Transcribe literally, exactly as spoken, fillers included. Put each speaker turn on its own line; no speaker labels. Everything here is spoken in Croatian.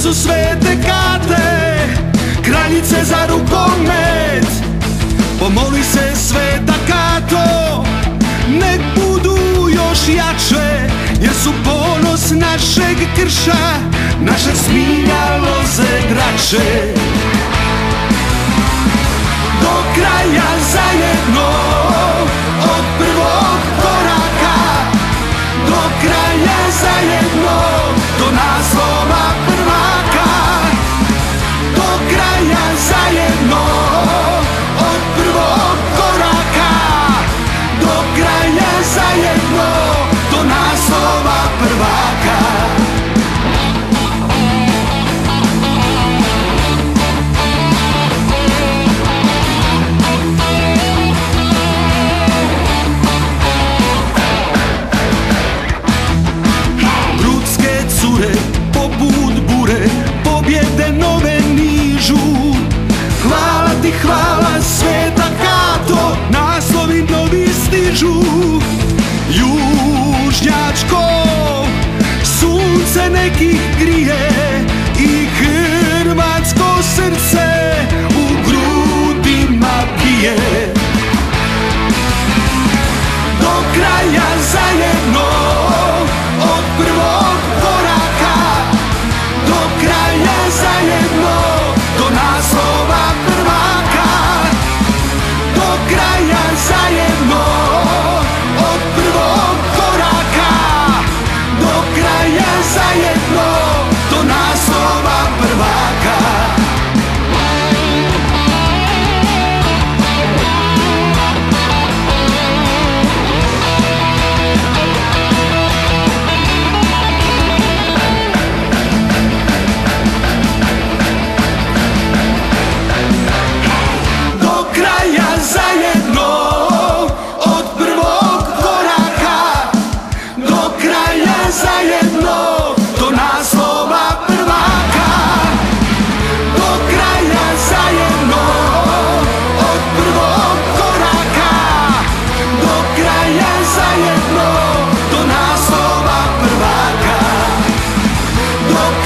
su svete karte, kraljice za rukomet. Pomoli se Sveta Kato, nek budu još jače, jer su ponos našeg krša, naše smilja loze drače. Do kraja zajedno, od prvog koraka, do kraja zajedno, do naslova prvaka. Do kraja zajedno, od prvog koraka, do kraja zajedno, do naslova prvaka. Poput bure, pobjede nove nižu. Hvala ti, hvala Sveta Kato, naslovi novi stižu. Južnjačko sunce nekih grije i hrvatsko srce u grudima bije. Do kraja zajedno, od prvog koraka, do kraja zajedno, do naslova prvaka. Do kraja zajedno, od prvog koraka, do kraja zajedno, do naslova prvaka. Zajedno, od prvog koraka, do kraja zajedno, do naslova prvaka. Do kraja zajedno, od prvog koraka, do kraja zajedno, do naslova prvaka. Do